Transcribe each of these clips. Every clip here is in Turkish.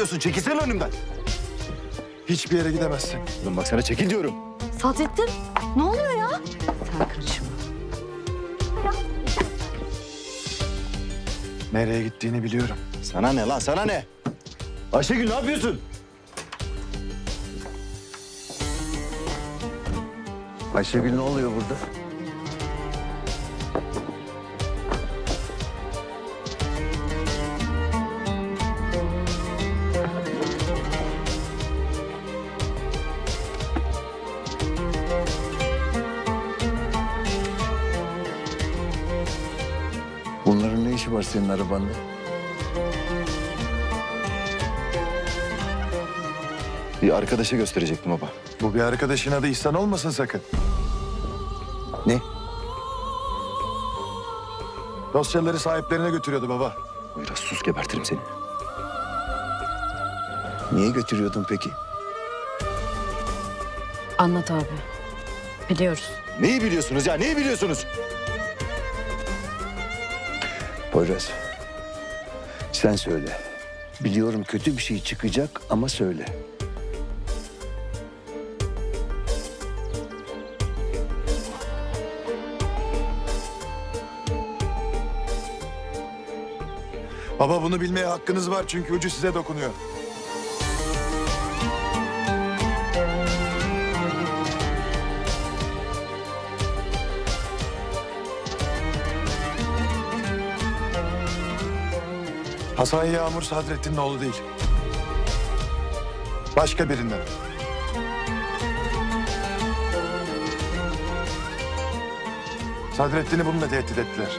yapıyorsun? Çekilsene önümden. Hiçbir yere gidemezsin. Oğlum bak sana çekil diyorum. Sadrettin, ne oluyor ya? Sen karışma. Nereye gittiğini biliyorum. Sana ne lan, sana ne? Ayşegül ne yapıyorsun? Ayşegül ne oluyor burada? Bunların ne işi var senin arabanda? Bir arkadaşa gösterecektim baba. Bu bir arkadaşın adı İhsan olmasın sakın. Ne? Dosyaları sahiplerine götürüyordu baba. Biraz sus, gebertirim seni. Niye götürüyordun peki? Anlat abi. Biliyoruz. Neyi biliyorsunuz ya, neyi biliyorsunuz? Poyraz, sen söyle. Biliyorum kötü bir şey çıkacak ama söyle. Baba bunu bilmeye hakkınız var çünkü ucu size dokunuyor. Hasan Yağmur Sadrettin'in oğlu değil. Başka birinden. Sadrettin'i bununla tehdit ettiler.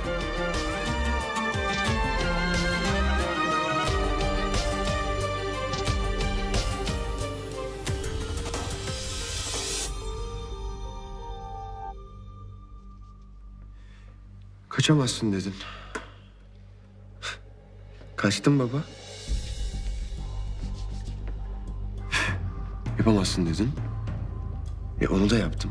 Kaçamazsın dedin. Kaçtım baba. Yapamazsın dedin. Onu da yaptım.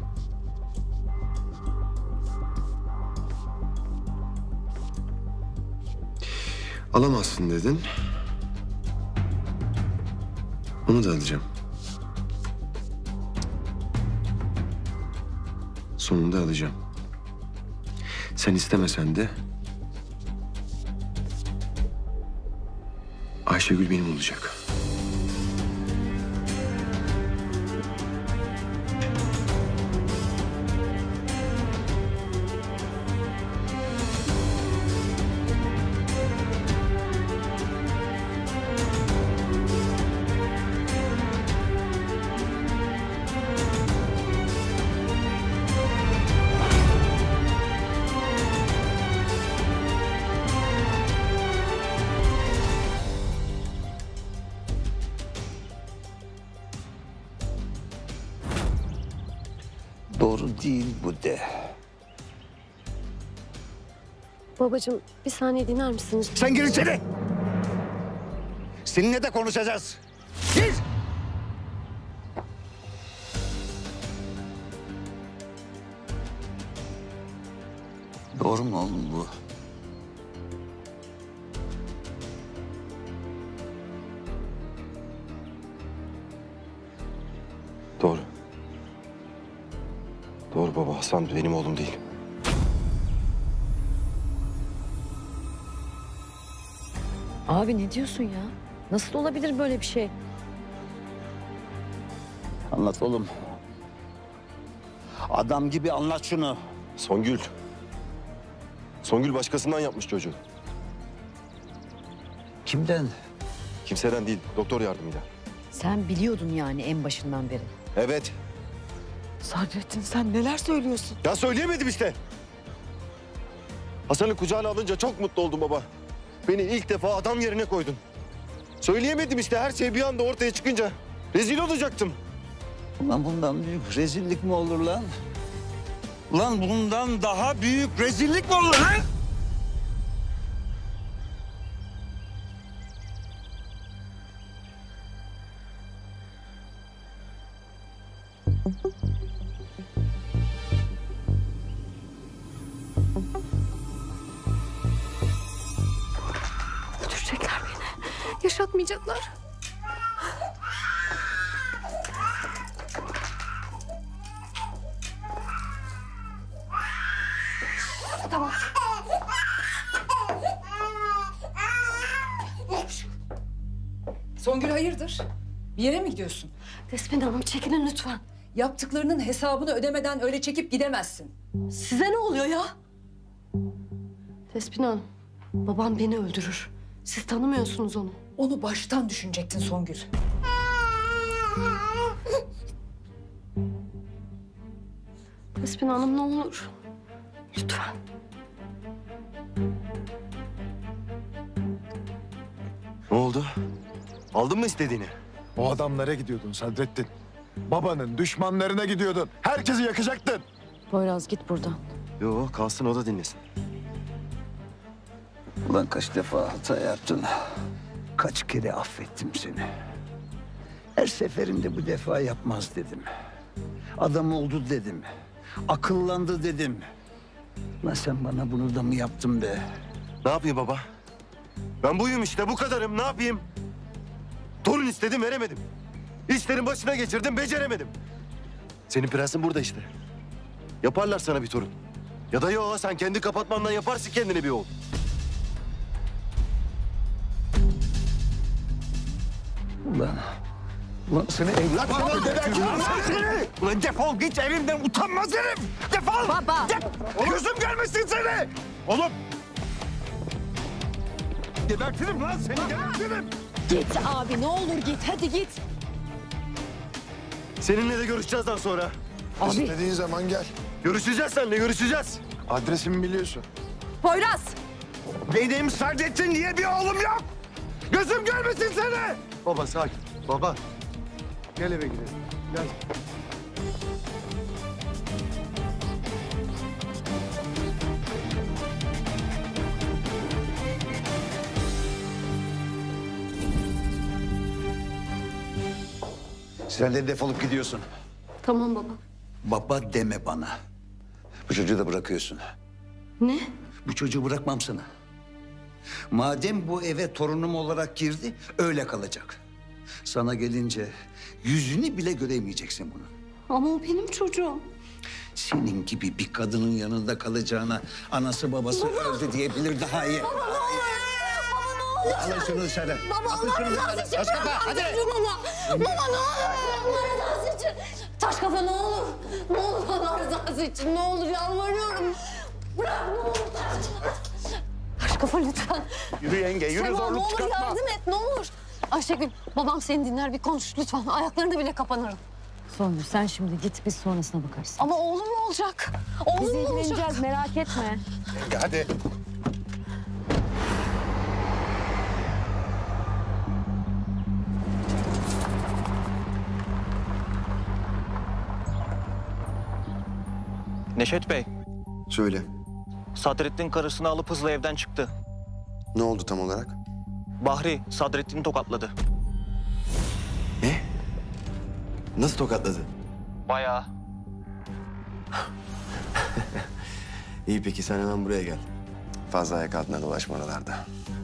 Alamazsın dedin. Onu da alacağım. Sonunda alacağım. Sen istemesen de Ayşegül benim olacak. Doğru değil bu de. Babacığım bir saniye dinler misiniz? Sen gir içeri. Seninle de konuşacağız. Gir. Doğru mu oğlum bu? Doğru. Doğru baba, Hasan benim oğlum değil. Abi ne diyorsun ya? Nasıl olabilir böyle bir şey? Anlat oğlum. Adam gibi anlat şunu. Songül. Songül başkasından yapmış çocuğu. Kimden? Kimseden değil, doktor yardımıyla. Sen biliyordun yani en başından beri. Evet. Sadrettin sen neler söylüyorsun? Ya söyleyemedim işte. Hasan'ı kucağına alınca çok mutlu oldum baba. Beni ilk defa adam yerine koydun. Söyleyemedim işte, her şey bir anda ortaya çıkınca. Rezil olacaktım. Ulan bundan büyük rezillik mi olur lan? Ulan bundan daha büyük rezillik mi olur lan? Götürecekler beni. Yaşatmayacaklar. tamam. Songül hayırdır? Bir yere mi gidiyorsun? Despina Hanım çekilin lütfen. Yaptıklarının hesabını ödemeden öyle çekip gidemezsin. Size ne oluyor ya? Despina Hanım, babam beni öldürür. Siz tanımıyorsunuz onu. Onu baştan düşünecektin Songül. Despina Hanım ne olur. Lütfen. Ne oldu? Aldın mı istediğini? O adamlara gidiyordun Sadrettin. Babanın düşmanlarına gidiyordun. Herkesi yakacaktın. Poyraz git buradan. Yo, kalsın o da dinlesin. Ulan kaç defa hata yaptın. Kaç kere affettim seni. Her seferinde bu defa yapmaz dedim. Adam oldu dedim. Akıllandı dedim. Lan sen bana bunu da mı yaptın be? Ne yapayım baba? Ben buyum işte, bu kadarım. Ne yapayım? Torun istedim, veremedim. İşlerin başına geçirdim, beceremedim. Senin prensin burada işte. Yaparlar sana bir torun. Ya da yo, sen kendi kapatmandan yaparsın kendine bir oğul. Ulan seni evlat Ulan defol git evimden, utanmaz herif! Defol! Baba! Gözüm görmesin seni! Oğlum! Gebertirim lan seni, gebertirim! Git abi ne olur git hadi git. Seninle de görüşeceğiz daha sonra. Abi İstediğin zaman gel. Görüşeceğiz seninle, görüşeceğiz. Adresimi biliyorsun. Poyraz! Benim Sadrettin diye bir oğlum yok! Gözüm görmesin seni! Baba sakin, baba. Gel eve gidelim. Gel. Sen de defolup gidiyorsun. Tamam baba. Baba deme bana. Bu çocuğu da bırakıyorsun. Ne? Bu çocuğu bırakmam sana. Madem bu eve torunum olarak girdi, öyle kalacak. Sana gelince yüzünü bile göremeyeceksin bunun. Ama o benim çocuğum. Senin gibi bir kadının yanında kalacağına anası babası öldü diyebilir daha iyi. Baba ne olur. Alın şunu dışarı. Baba Atın Allah şunu rızası dışarı. için Taş kafa, bırak hadi. çocuğum baba. Baba ne olur. Allah rızası için. Taş kafa ne olur. Ne olur Allah rızası için. Ne olur yalvarıyorum. Bırak ne olur taş kafa. Taş kafa lütfen. Yürü yenge, yürü, Sema, zorluk ne olur çıkartma. yardım et ne olur. Ayşegül babam seni dinler bir konuş lütfen. Ayaklarına bile kapanırım. Songül sen şimdi git biz sonrasına bakarız. Ama oğlum mu olacak? Biz Oğlum mu olacak? ilgileneceğiz merak etme. Hadi. Neşet Bey, Söyle. Sadrettin karısını alıp hızla evden çıktı. Ne oldu tam olarak? Bahri, Sadrettin'i tokatladı. Ne? Nasıl tokatladı? Bayağı. İyi peki sen hemen buraya gel. Fazla ayak altına dolaşma oralarda.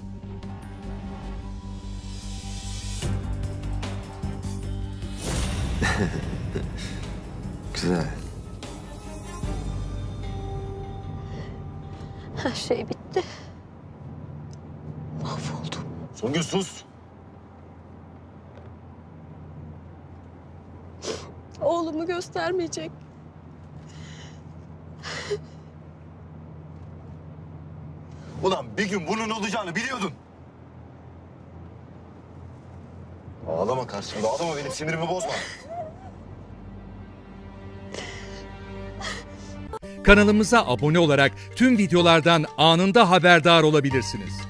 Güzel. Her şey bitti. Mahvoldum. Songül sus. Oğlumu göstermeyecek. Ulan bir gün bunun olacağını biliyordun. Ağlama karşımda, ağlama, benim sinirimi bozma. Kanalımıza abone olarak tüm videolardan anında haberdar olabilirsiniz.